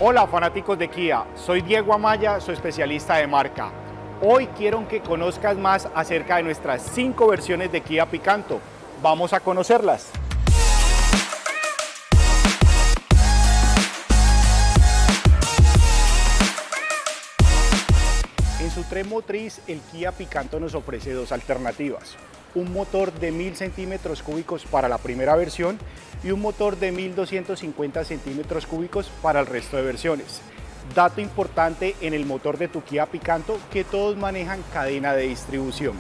Hola fanáticos de Kia, soy Diego Amaya, su especialista de marca. Hoy quiero que conozcas más acerca de nuestras 5 versiones de Kia Picanto. Vamos a conocerlas. En su tren motriz, el Kia Picanto nos ofrece 2 alternativas. Un motor de 1000 centímetros cúbicos para la primera versión y un motor de 1250 centímetros cúbicos para el resto de versiones. Dato importante en el motor de tu Kia Picanto, que todos manejan cadena de distribución.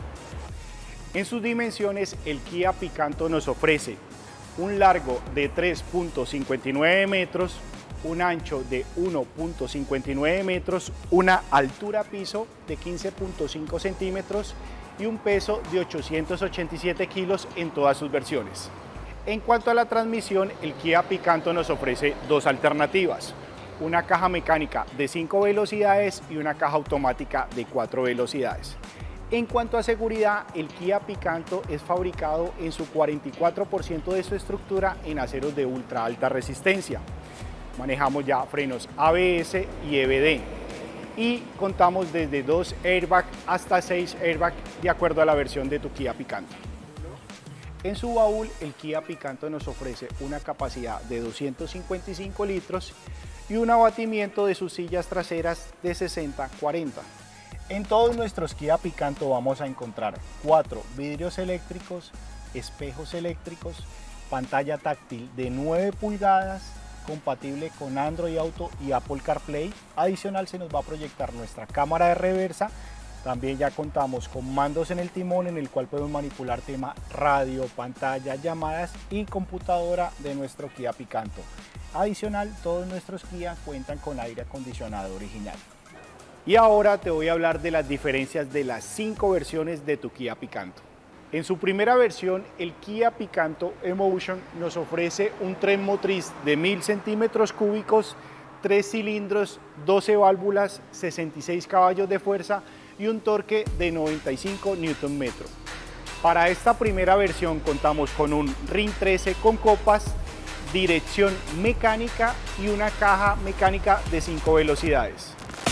En sus dimensiones, el Kia Picanto nos ofrece un largo de 3.59 metros, un ancho de 1.59 metros, una altura piso de 15.5 centímetros y un peso de 887 kilos en todas sus versiones. En cuanto a la transmisión, el Kia Picanto nos ofrece 2 alternativas, una caja mecánica de 5 velocidades y una caja automática de 4 velocidades. En cuanto a seguridad, el Kia Picanto es fabricado en su 44% de su estructura en aceros de ultra alta resistencia. Manejamos ya frenos ABS y EBD y contamos desde 2 airbags hasta 6 airbags de acuerdo a la versión de tu Kia Picanto. En su baúl, el Kia Picanto nos ofrece una capacidad de 255 litros y un abatimiento de sus sillas traseras de 60-40. En todos nuestros Kia Picanto vamos a encontrar 4 vidrios eléctricos, espejos eléctricos, pantalla táctil de 9 pulgadas, compatible con Android Auto y Apple CarPlay. Adicional, se nos va a proyectar nuestra cámara de reversa. También ya contamos con mandos en el timón en el cual podemos manipular tema radio, pantalla, llamadas y computadora de nuestro Kia Picanto. Adicional, todos nuestros Kia cuentan con aire acondicionado original. Y ahora te voy a hablar de las diferencias de las 5 versiones de tu Kia Picanto. En su primera versión, el Kia Picanto Emotion nos ofrece un tren motriz de 1000 centímetros cúbicos, 3 cilindros, 12 válvulas, 66 caballos de fuerza y un torque de 95 Nm. Para esta primera versión contamos con un RIN 13 con copas, dirección mecánica y una caja mecánica de 5 velocidades.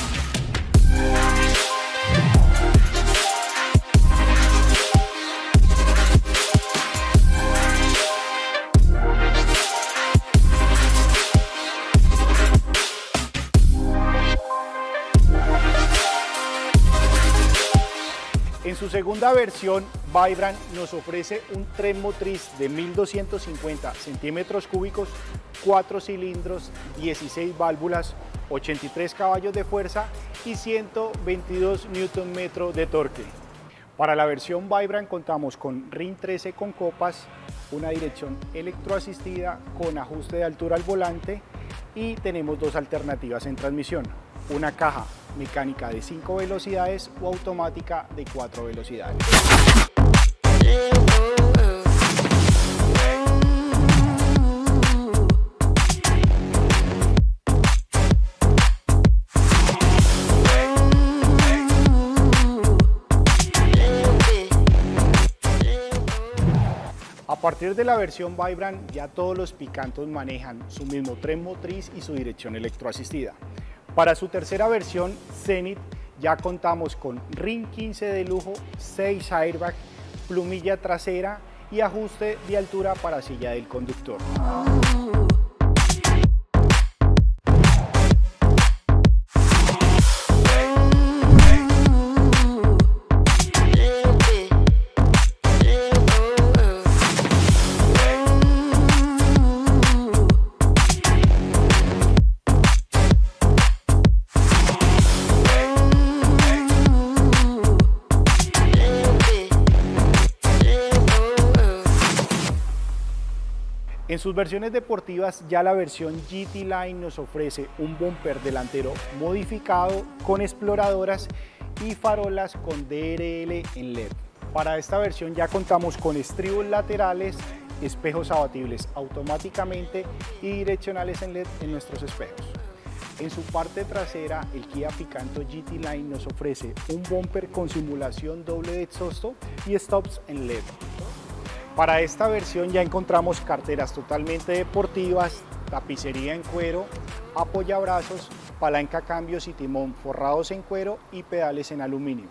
En su segunda versión, Vibrant nos ofrece un tren motriz de 1250 centímetros cúbicos, 4 cilindros, 16 válvulas, 83 caballos de fuerza y 122 Nm de torque. Para la versión Vibrant contamos con RIN 13 con copas, una dirección electroasistida con ajuste de altura al volante y tenemos 2 alternativas en transmisión. Una caja mecánica de 5 velocidades o automática de 4 velocidades. A partir de la versión Vibrant, ya todos los Picantos manejan su mismo tren motriz y su dirección electroasistida. Para su tercera versión, Zenith, ya contamos con RIN 15 de lujo, 6 airbags, plumilla trasera y ajuste de altura para silla del conductor. En sus versiones deportivas, ya la versión GT Line nos ofrece un bumper delantero modificado con exploradoras y farolas con DRL en LED. Para esta versión ya contamos con estribos laterales, espejos abatibles automáticamente y direccionales en LED en nuestros espejos. En su parte trasera, el Kia Picanto GT Line nos ofrece un bumper con simulación doble de exhausto y stops en LED. Para esta versión ya encontramos carteras totalmente deportivas, tapicería en cuero, apoyabrazos, palanca cambios y timón forrados en cuero y pedales en aluminio.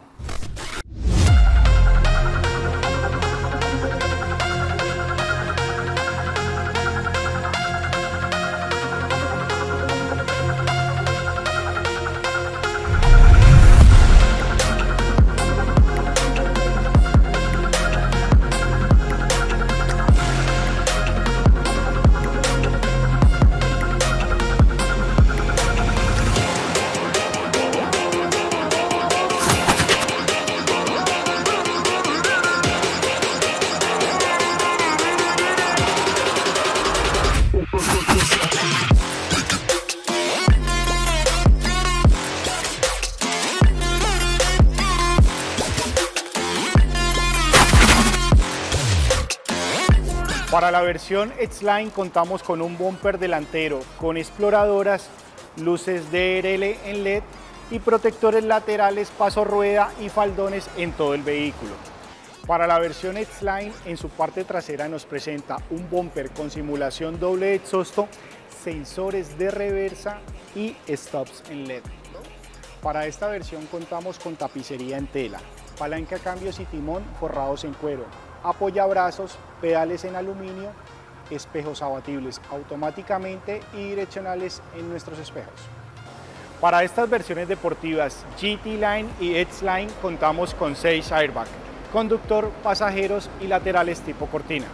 Para la versión X-Line contamos con un bumper delantero con exploradoras, luces DRL en LED y protectores laterales, paso rueda y faldones en todo el vehículo. Para la versión X-Line en su parte trasera nos presenta un bumper con simulación doble exhausto, sensores de reversa y stops en LED. Para esta versión contamos con tapicería en tela, palanca cambios y timón forrados en cuero, apoyabrazos, pedales en aluminio, espejos abatibles automáticamente y direccionales en nuestros espejos. Para estas versiones deportivas GT Line y X-Line contamos con 6 airbags, conductor, pasajeros y laterales tipo cortina.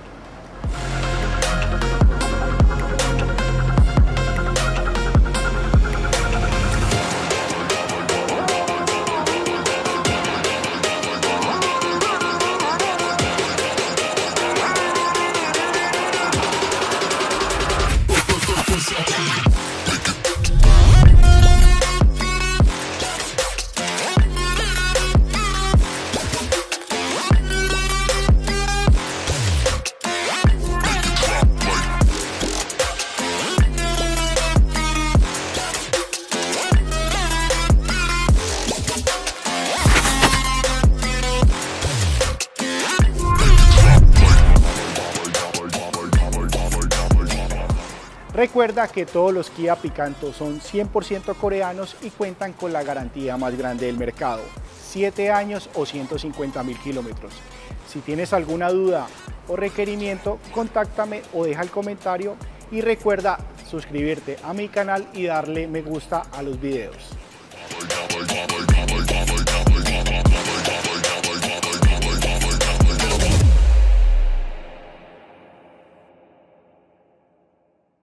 Recuerda que todos los Kia Picanto son 100% coreanos y cuentan con la garantía más grande del mercado, 7 años o 150.000 kilómetros. Si tienes alguna duda o requerimiento, contáctame o deja el comentario y recuerda suscribirte a mi canal y darle me gusta a los videos.